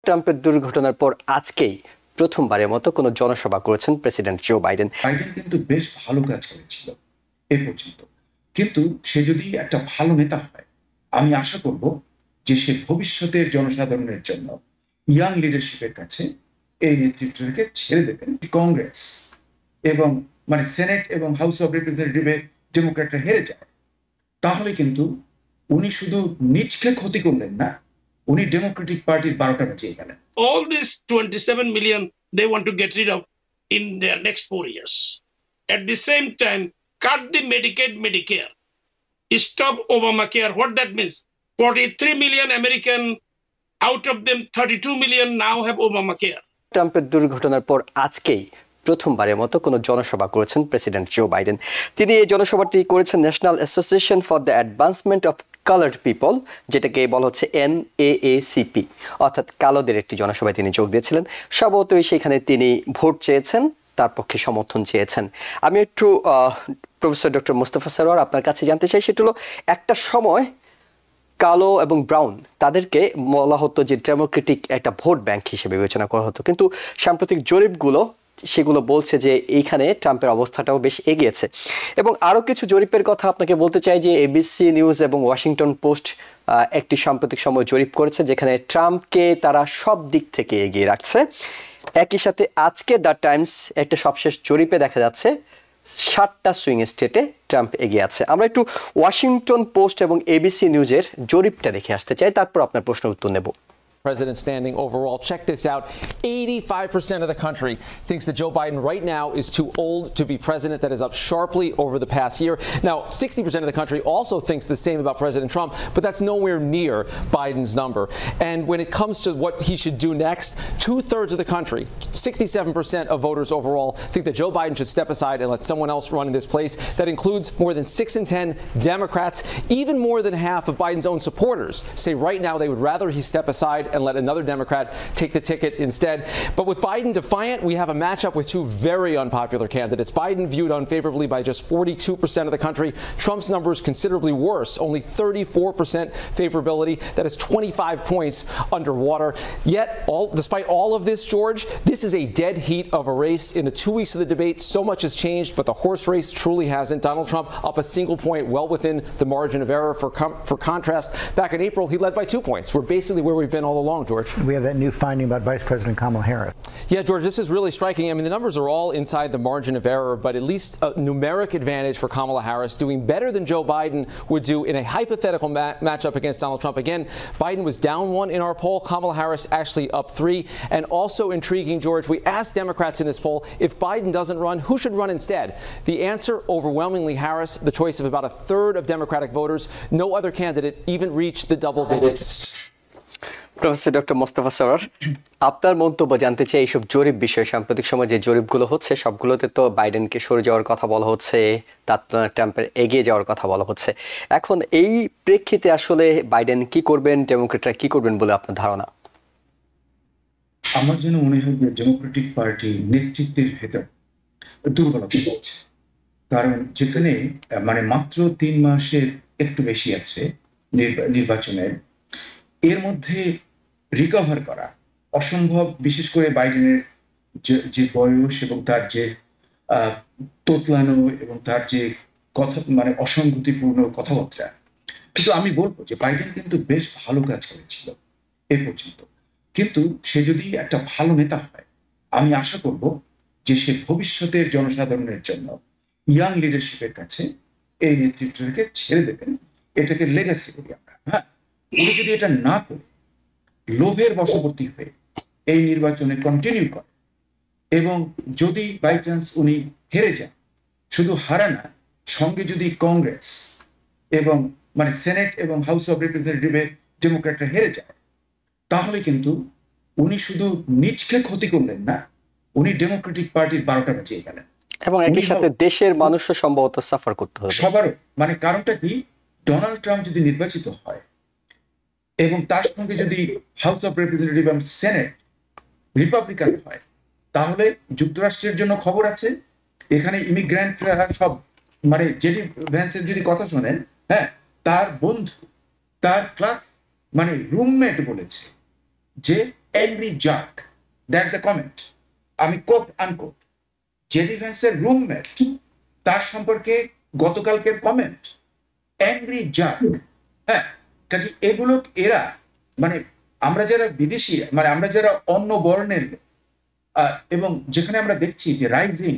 ট্রাম্পের দুর্ঘটনার পর আজকেই প্রথমবারের মতো কোনো জনসভা করেছেন প্রেসিডেন্ট জো বাইডেন। বাইডেন কিন্তু বেশ ভালো কাজ করেছিল এ পর্যন্ত, কিন্তু সে যদি একটা ভালো নেতা হয়, আমি আশা করব যে সে ভবিষ্যতের জনসাধারণের জন্য ইয়াং লিডারশিপের কাছে এই নেতৃত্বকে ছেড়ে দেবেন। কংগ্রেস এবং মানে সেনেট এবং হাউস অফ রিপ্রেজেন্টেটিভে ডেমোক্র্যাটরা হেরে যায়, তাহলে কিন্তু উনি শুধু নিজকে ক্ষতি করলেন না, উনি ডেমোক্রেটিক পার্টির 12টা বাজিয়ে গেলেন। All this 27 million they want to get rid of in their next 4 years. At the same time, cut the Medicaid, Medicare, stop Obamacare. What that means? 43 million American, out of them 32 million now have Obamacare. ট্রাম্পের দুর্ঘটনার পর আজকেই প্রথমবারের মতো কোনো জনসভা করেছেন president Joe Biden. তিনি এই জনসভাটি করেছেন national association for the advancement of coloured people, যেটাকে বলা হচ্ছে NAACP, অর্থাৎ কালোদের একটি জনসভায় তিনি যোগ দিয়েছিলেন। স্বভাবতই সেখানে তিনি ভোট চেয়েছেন, তার পক্ষে সমর্থন চেয়েছেন। আমি একটু প্রফেসর ডক্টর মোস্তফা সরোয়ার আপনার কাছে জানতে চাই, সেটা হলো একটা সময় কালো এবং ব্রাউন তাদেরকে বলা হতো যে ডেমোক্রেটিক একটা ভোট ব্যাংক হিসেবে বিবেচনা করা হতো, কিন্তু সাম্প্রতিক জরিপগুলো সেগুলো বলছে যে এইখানে ট্রাম্পের অবস্থাটাও বেশ এগিয়েছে। এবং আরও কিছু জরিপের কথা আপনাকে বলতে চাই যে ABC নিউজ এবং ওয়াশিংটন পোস্ট একটি সাম্প্রতিক সময় জরিপ করেছে, যেখানে ট্রাম্পকে তারা সব দিক থেকে এগিয়ে রাখছে। একই সাথে আজকে দ্য টাইমস একটা সবশেষ জরিপে দেখা যাচ্ছে 7টা সুইং স্টেটে ট্রাম্প এগিয়ে আছে। আমরা একটু ওয়াশিংটন পোস্ট এবং ABC নিউজের জরিপটা দেখে আসতে চাই, তারপর আপনার প্রশ্নের উত্তর নেব। President standing overall. Check this out. 85% of the country thinks that Joe Biden right now is too old to be president. That is up sharply over the past year. Now, 60% of the country also thinks the same about President Trump, but that's nowhere near Biden's number. And when it comes to what he should do next, 2/3 of the country, 67% of voters overall, think that Joe Biden should step aside and let someone else run in this place. That includes more than 6 in 10 Democrats. Even more than half of Biden's own supporters say right now they would rather he step aside and let another Democrat take the ticket instead. But with Biden defiant, we have a matchup with two very unpopular candidates. Biden viewed unfavorably by just 42% of the country. Trump's number is considerably worse, only 34% favorability. That is 25 points underwater. Yet, despite all of this, George, this is a dead heat of a race. In the 2 weeks of the debate, so much has changed, but the horse race truly hasn't. Donald Trump up a single point, well within the margin of error. For contrast, back in April, he led by 2 points. We're basically where we've been all along, George. We have that new finding about Vice President Kamala Harris. Yeah, George, this is really striking. I mean, the numbers are all inside the margin of error, but at least a numeric advantage for Kamala Harris, doing better than Joe Biden would do in a hypothetical matchup against Donald Trump. Again, Biden was down 1 in our poll. Kamala Harris actually up 3. And also intriguing, George, we asked Democrats in this poll, if Biden doesn't run, who should run instead? The answer, overwhelmingly Harris, the choice of about 1/3 of Democratic voters. No other candidate even reached the double digits. Professor doctor Mostafa Sarwar, আপনার মন্তব্য জানতে চাই এইসব জরিপ বিষয়ে। সাম্প্রতিক সময় যে জরিপগুলো হচ্ছে সবগুলোতে তো বাইডেনকে সরে যাওয়ার কথা বলা হচ্ছে, তার তুলনায় ট্রাম্পের এগিয়ে যাওয়ার কথা বলা হচ্ছে। এখন এই প্রেক্ষিতে আসলে বাইডেন কি করবেন, ডেমোক্রেটরা কি করবেন বলে আপনার ধারণা? আমার যেন মনে হয় যে ডেমোক্রেটিক পার্টি নেতৃত্বের ভেতর দুর্বলতা রয়েছে, কারণ যেখানে মানে মাত্র 3 মাসের একটু বেশি আছে নির্বাচনের, এর মধ্যে রিকভার করা অসম্ভব। বিশেষ করে বাইডেনের যে বয়স এবং তার যে তোতলানো এবং তার যে কথা মানে অসঙ্গতিপূর্ণ কথাবার্তা, কিন্তু আমি বলবো যে বাইডেন কিন্তু বেশ ভালো কাজ করেছিল এ পর্যন্ত, কিন্তু সে যদি একটা ভালো নেতা হয়, আমি আশা করব যে সে ভবিষ্যতের জনসাধারণের জন্য ইয়াং লিডারশিপের কাছে এই নেতৃত্বকে ছেড়ে দেবেন। এটাকে লেগাসি করি আমরা। হ্যাঁ, উনি যদি এটা না করে লোভের বশবর্তী হয়ে এই নির্বাচনে কন্টিনিউ করে এবং যদি বাই চান্স উনি হেরে যান, শুধু হারা না, সঙ্গে যদি কংগ্রেস এবং মানে সেনেট এবং হাউস অফ রিপ্রেজেন্টেটিভে ডেমোক্র্যাটরা হেরে যায়, তাহলে কিন্তু উনি শুধু নিজকে ক্ষতি করলেন না, উনি ডেমোক্রেটিক পার্টির 12টা বাজিয়ে গেলেন। এবং একই সাথে দেশের মানুষও সম্ভবত সাফার করতে হবে সবারও। মানে কারণটা কি, ডোনাল্ড ট্রাম্প যদি নির্বাচিত হয় এবং তার সঙ্গে যদি হাউস অফ রিপ্রেজেন্টেটিভ এবং সেনেট রিপাবলিকান হয়, তাহলে যুক্তরাষ্ট্রের জন্য খবর আছে। এখানে ইমিগ্রেন্টরা সব মানে জেডি ভ্যান্সের যদি কথা শোনেন, হ্যাঁ, তার বন্ধু, তার ক্লাস মানে রুমমেট বলেছে যে angry jerk. That's the comment. আমি কোট আনকোট। জেডি ভ্যান্সের রুমমেট তার সম্পর্কে গতকালকের কমেন্ট, অ্যাংরি জার্ক। হ্যাঁ, কাজে এগুলো এরা মানে আমরা যারা বিদেশি, মানে আমরা যারা অন্য বর্ণের এবং যেখানে আমরা দেখছি যে রাইজিং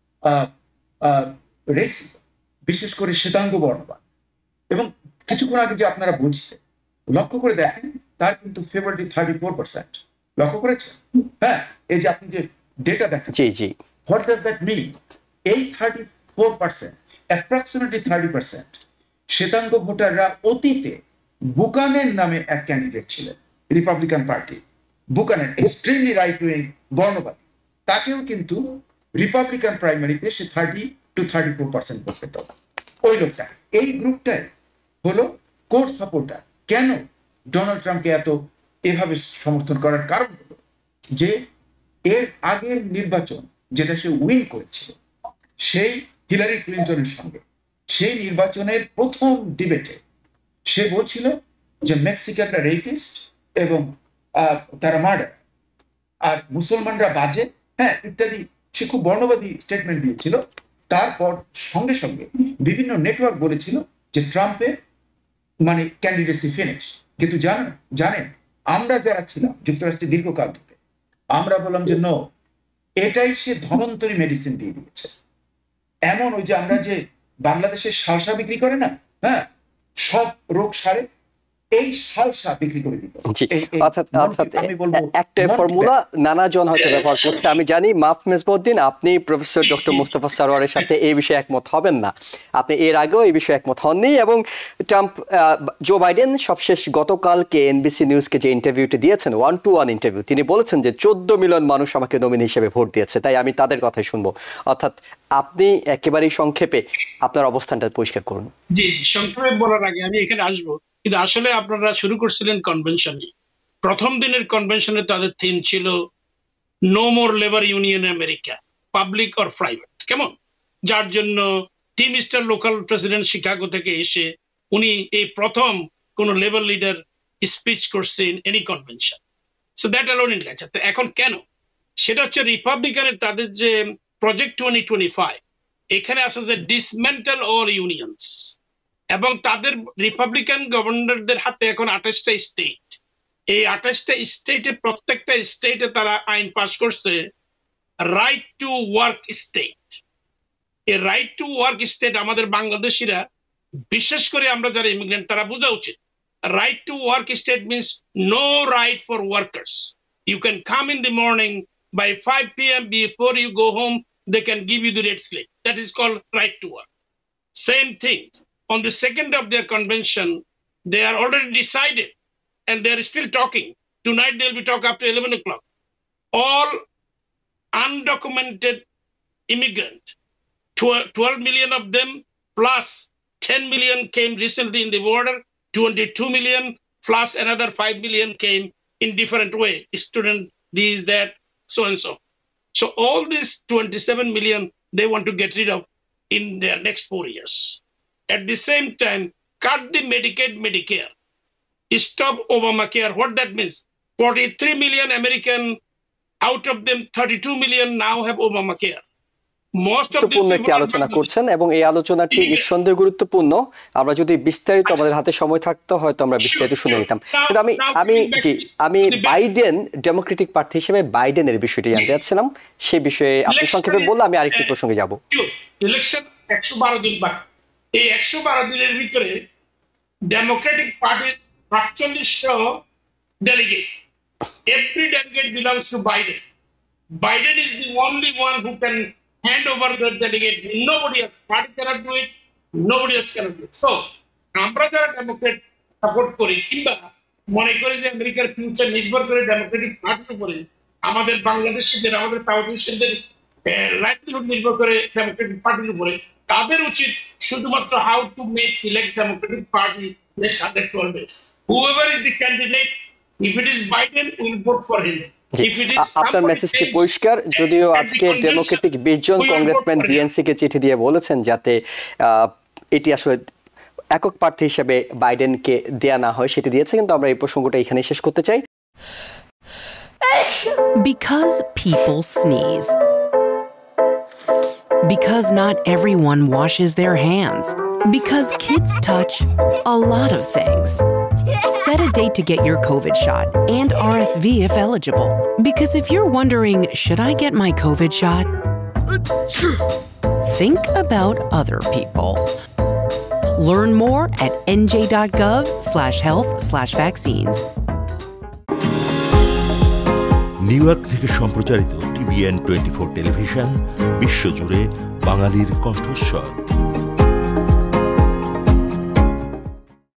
রেসিজম, বিশেষ করে শ্বেতাঙ্গ বর্ণবাদ, এবং কিছুক্ষণ আগে যে আপনারা বলছিলেন, লক্ষ্য করে দেখেন তার কিন্তু ফেভারিটি 34%। লক্ষ্য করেছেন? হ্যাঁ, এই যে আপনি যে ডেটা দেখেন, জি জি, হোয়াট ডাজ দ্যাট মিন? এই 34%, অ্যাপ্রক্সিমেটলি 30% শ্বেতাঙ্গ ভোটাররা অতীতে বুকানের নামে এক ক্যান্ডিডেট ছিলেন রিপাবলিকান পার্টি, বুকানের এক্সট্রিমলি রাইট উইং বর্ণবাদী, তাকেও কিন্তু রিপাবলিকান প্রাইমারিতে সে 30 to 34% ভোট পেত। ওই লোকটা, এই গ্রুপটাই হলো কোর সাপোর্টার। কেন ডোনাল্ড ট্রাম্পকে এত এভাবে সমর্থন করার কারণ হলো যে এর আগের নির্বাচন যেটা সে উইন করেছিল, সেই হিলারি ক্লিন্টনের সঙ্গে সেই নির্বাচনের প্রথম ডিবেটে সে বলছিল যে মেক্সিকানরা রেপিস্ট এবং তারা মার্ডার, আর মুসলমানরা বাজে, হ্যাঁ ইত্যাদি। সে খুব বর্ণবাদী স্টেটমেন্ট দিয়েছিল। তারপর সঙ্গে সঙ্গে বিভিন্ন নেটওয়ার্ক বলেছিল যে ট্রাম্পের মানে ক্যান্ডিডেসি ফিনিশ। কিন্তু জানেন আমরা যারা ছিলাম যুক্তরাষ্ট্রে দীর্ঘকাল ধরে, আমরা বললাম যে নো, এটাই সে ধনন্তরী মেডিসিন দিয়ে দিয়েছে। এমন ওই যে আমরা যে বাংলাদেশের সালসা বিক্রি করে না, হ্যাঁ, সব রোগ সারে, এই সালসা বিক্রি করে দিত। অর্থাৎ একটা ফর্মুলা নানাজন হয়তো ব্যবহার করছে, আমি জানি। মাফ মেজবাউদ্দিন, আপনি প্রফেসর ডক্টর মুস্তাফা সারোয়ারের সাথে এই বিষয়ে একমত হবেন না, আপনি এর আগেও এই বিষয়ে একমত হননি। এবং ট্রাম্প, জো বাইডেন সবশেষ গতকালকে এনবিসি নিউজকে যে ইন্টারভিউটি দিয়েছেন, 1-to-1 ইন্টারভিউ, তিনি বলেছেন যে 14 মিলিয়ন মানুষ আমাকে নমিনি হিসেবে ভোট দিয়েছে, তাই আমি তাদের কথাই শুনবো। অর্থাৎ আপনি একেবারেই সংক্ষেপে আপনার অবস্থানটা পরিষ্কার করুন। জি জি, সংক্ষেপে বলার আগে আমি এখানে আসবো, কিন্তু আসলে আপনারা শুরু করছিলেন কনভেনশনে। প্রথম দিনের কনভেনশনে তাদের থিম ছিল no more labour union America, public or private, কেমন? যার জন্য Teamsters local president Chicago থেকে এসে উনি এই প্রথম কোন লেবার লিডার স্পিচ করছে in any convention. So that alone in গেছে। তো এখন কেন? সেটা হচ্ছে রিপাবলিকানের তাদের যে প্রজেক্ট 2025, এখানে আছে যে ডিসমেন্টাল অল ইউনিয়নস, এবং তাদের রিপাবলিকান গভর্নরদের হাতে এখন 28টা স্টেট। এই 28টা স্টেটে প্রত্যেকটা স্টেটে তারা আইন পাস করছে রাইট টু ওয়ার্ক স্টেট। এই রাইট টু ওয়ার্ক স্টেট আমাদের বাংলাদেশিরা, বিশেষ করে আমরা যারা ইমিগ্রেন্ট, তারা বোঝা উচিত। Right to work state means no right for workers. You can come in the morning, by 5 p.m. before you go home, they can give you the red slip. That is called right to work. Same thing. On the second of their convention, they are already decided, and they are still talking. Tonight they'll be talking up to 11 o'clock. All undocumented immigrant, 12 million of them, plus 10 million came recently in the border, 22 million, plus another 5 million came in different way. Student, these, that, so and so. So all these 27 million, they want to get rid of in their next 4 years. At the same time, cut the Medicaid, Medicare, stop Obamacare. What that means? 43 million American, out of them 32 million now have Obamacare. গুরুত্বপূর্ণ একটি আলোচনা করছেন এবং এই আলোচনাটি নিঃসন্দেহে গুরুত্বপূর্ণ। আমরা যদি বিস্তারিত, আমাদের হাতে সময় থাকতো হয়তো আমরা বিস্তারিত শুনে নিতাম, কিন্তু আমি বাইডেন ডেমোক্রেটিক প্রার্থী হিসেবে বাইডেনের বিষয়টি জানতে চাচ্ছিলাম। সেই বিষয়ে আপনি সংক্ষেপে বললে আমি আরেকটি প্রসঙ্গে যাব। ইলেকশন 112 দিন বাকি। এই 112 দিনের ভিতরে ডেমোক্রেটিক পার্টির 4800 delegate, every delegate belongs to Biden. Biden is the only one who can hand over the delegate. Nobody else. Party cannot do it. Nobody else cannot do it. So, আমরা যারা Democrat support করি কিংবা মনে করি যে আমেরিকার future নির্ভর করে ডেমোক্রেটিক পার্টির উপরে, আমাদের বাংলাদেশিদের, আমাদের সাউথ এশিয়ানদের লাইভলিহুড নির্ভর করে ডেমোক্রেটিক পার্টির উপরে, তাদের উচিত শুধুমাত্র how to make elect democratic party next 112 days. Whoever is the candidate, if it is Biden, we will vote for him. আপনার মেসেজটি পরিষ্কার, যদিও আজকে ডেমোক্রেটিক 20 জন কংগ্রেসম্যান ডিএনসি কে চিঠি দিয়ে বলেছেন যাতে এটি আসলে একক প্রার্থী হিসেবে বাইডেনকে দেয়া না হয়, সেটি দিয়েছে। কিন্তু আমরা এই প্রসঙ্গটা এখানে শেষ করতে চাই। Because people sneeze. Because not everyone washes their hands. Because kids touch a lot of things. Set a date to get your COVID shot and RSV if eligible. Because if you're wondering, should I get my COVID shot? Think about other people. Learn more at nj.gov/health/vaccines. New York থেকে সম্প্রচারিত TVN 24 television বিশ্বজুড়ে বাঙালির কণ্ঠস্বর।